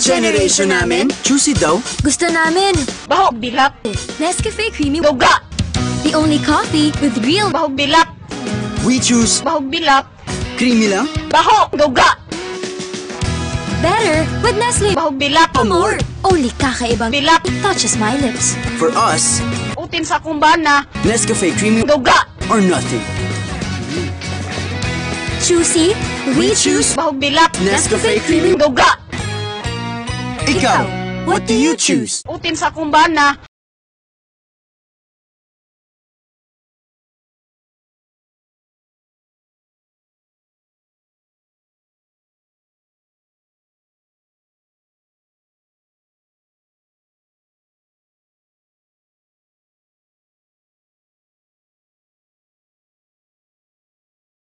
Generation namin? Juicy daw? Gusto namin. Bahog bilap. Nescafe Creamy. Duga. The only coffee with real. Bahog bilap. We choose Bahog bilap. creamy lang? Bahog. Duga. Better with Nestle. Bahog bilap. More. Only kakaibang. Bilap. Touches my lips. For us, Utin sa kumbana. Nescafe Creamy Duga. or nothing. Juicy. We choose. Bahog bilap. Nescafe Creamy. Duga. Ikaw, what do you choose? Utin sa kumbana.